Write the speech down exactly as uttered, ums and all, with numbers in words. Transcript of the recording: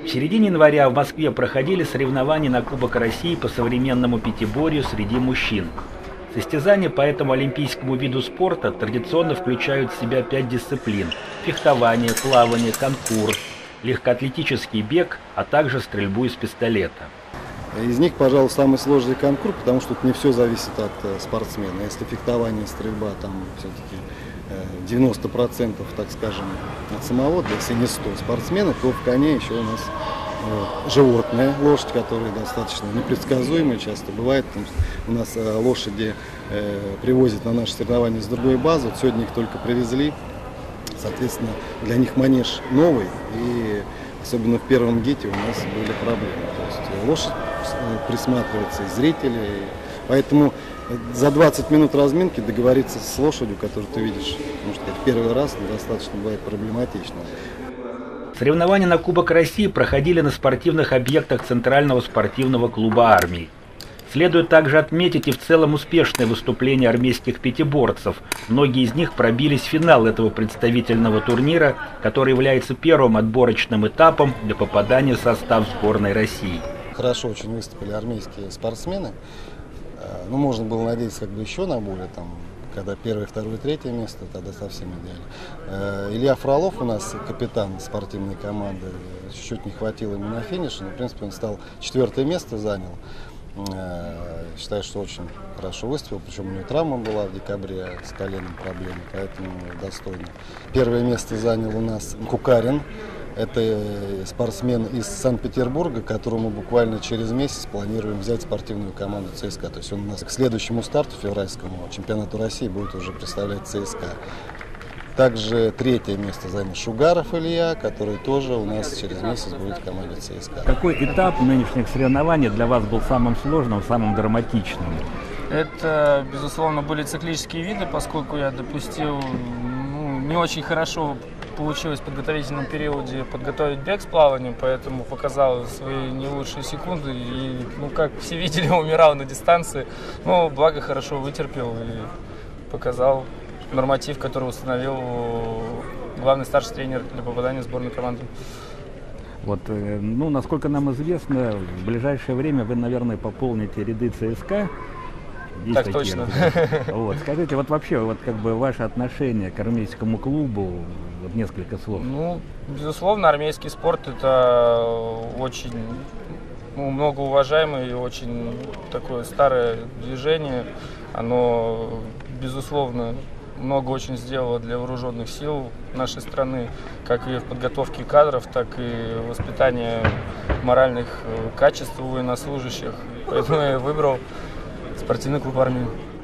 В середине января в Москве проходили соревнования на Кубок России по современному пятиборью среди мужчин. Состязания по этому олимпийскому виду спорта традиционно включают в себя пять дисциплин – фехтование, плавание, конкур, легкоатлетический бег, а также стрельбу из пистолета. Из них, пожалуй, самый сложный конкур, потому что тут не все зависит от э, спортсмена. Если фехтование, стрельба, там все-таки э, девяносто процентов, так скажем, от самого, если не сто спортсмена, то в коне еще у нас э, животное, лошадь, которая достаточно непредсказуемая часто бывает. У нас э, лошади э, привозят на наши соревнования с другой базы. Вот сегодня их только привезли. Соответственно, для них манеж новый, и особенно в первом гете у нас были проблемы. То есть лошадь присматривается, и зрители. Поэтому за двадцать минут разминки договориться с лошадью, которую ты видишь, может сказать, первый раз, достаточно бывает проблематично. Соревнования на Кубок России проходили на спортивных объектах Центрального спортивного клуба армии. Следует также отметить и в целом успешное выступление армейских пятиборцев. Многие из них пробились в финал этого представительного турнира, который является первым отборочным этапом для попадания в состав сборной России. Хорошо очень выступили армейские спортсмены. Ну, можно было надеяться как бы еще на более, там, когда первое, второе, третье место, тогда совсем идеально. Илья Фролов у нас капитан спортивной команды, чуть-чуть не хватило ему на финише, но в принципе он стал четвертое место занял. Считаю, что очень хорошо выступил, причем у него травма была в декабре с коленом проблемы, поэтому достойно. Первое место занял у нас Кукарин, это спортсмен из Санкт-Петербурга, которому буквально через месяц планируем взять спортивную команду ЦСКА. То есть он у нас к следующему старту февральскому чемпионату России будет уже представлять ЦСКА. Также третье место занял Шугаров Илья, который тоже у нас через месяц будет в команде ЦСКА. Какой этап нынешних соревнований для вас был самым сложным, самым драматичным? Это, безусловно, были циклические виды, поскольку я допустил, ну, не очень хорошо получилось в подготовительном периоде подготовить бег с плаванием, поэтому показал свои не лучшие секунды и, ну, как все видели, умирал на дистанции, но благо хорошо вытерпел и показал норматив, который установил главный старший тренер для попадания в сборную команду. Вот, ну, насколько нам известно, в ближайшее время вы, наверное, пополните ряды ЦСКА. Есть так такие, точно. Вот, скажите, вот вообще, вот как бы ваше отношение к армейскому клубу, вот несколько слов. Ну, безусловно, армейский спорт это очень, ну, многоуважаемое и очень такое старое движение. Оно, безусловно, много очень сделало для вооруженных сил нашей страны, как и в подготовке кадров, так и в воспитании моральных качеств у военнослужащих. Поэтому я выбрал спортивный клуб армии.